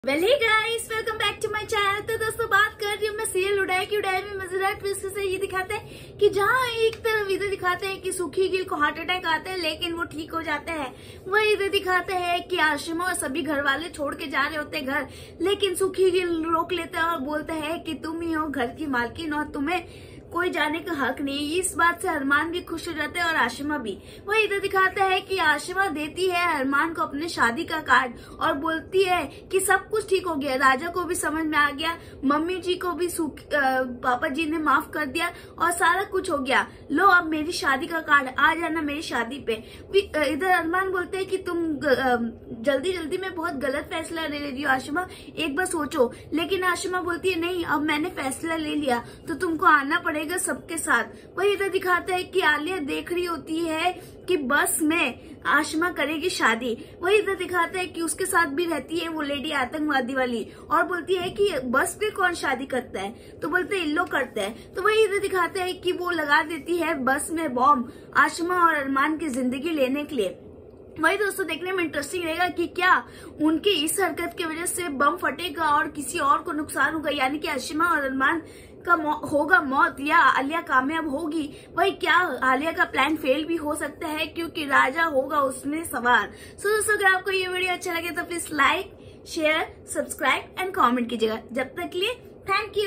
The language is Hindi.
Well hey guys, welcome back to my channel. तो दोस्तों, बात कर रही हूँ मैं सीरियल उड़ाई की। उड़ाई में मजेदार ट्विस्ट से ये दिखाते हैं कि जहाँ एक तरफ इधर दिखाते हैं कि सुखी गिल को हार्ट अटैक आता है लेकिन वो ठीक हो जाता है, वही इधर दिखाते हैं कि आशिमा और सभी घर वाले छोड़ के जा रहे होते हैं घर, लेकिन सुखी गिल रोक लेता है और बोलता है कि तुम ही हो घर की मालकिन और तुम्हें कोई जाने का हक नहीं। इस बात से अरमान भी खुश हो जाता है और आशिमा भी। वही इधर दिखाता है कि आशिमा देती है अरमान को अपने शादी का कार्ड और बोलती है कि सब कुछ ठीक हो गया। राजा को भी समझ में आ गया, मम्मी जी को भी पापा जी ने माफ कर दिया और सारा कुछ हो गया। लो अब मेरी शादी का कार्ड, आ जाना मेरी शादी पे। इधर अरमान बोलते है कि तुम जल्दी जल्दी में बहुत गलत फैसला ले रही हो आशिमा, एक बार सोचो। लेकिन आशिमा बोलती है नहीं, अब मैंने फैसला ले लिया तो तुमको आना पड़ेगा सबके साथ। वही इधर दिखाता है कि आलिया देख रही होती है कि बस में आशिमा करेगी शादी। वही इधर दिखाता है कि उसके साथ भी रहती है वो लेडी आतंकवादी वाली और बोलती है कि बस पे कौन शादी करता है, तो बोलते हैं इन लोग करते हैं। तो वही इधर दिखाता है कि वो लगा देती है बस में बॉम्ब आशिमा और अरमान की जिंदगी लेने के लिए। वही दोस्तों, देखने में इंटरेस्टिंग रहेगा कि क्या उनकी इस हरकत की वजह से बम फटेगा और किसी और को नुकसान होगा, यानी कि आशिमा और अरमान का होगा मौत या आलिया कामयाब होगी। वही क्या आलिया का प्लान फेल भी हो सकता है क्योंकि राजा होगा उसमें सवार। सो दोस्तों, अगर आपको ये वीडियो अच्छा लगे तो please like, share, subscribe and comment कीजिएगा। जब तक के लिए थैंक यू।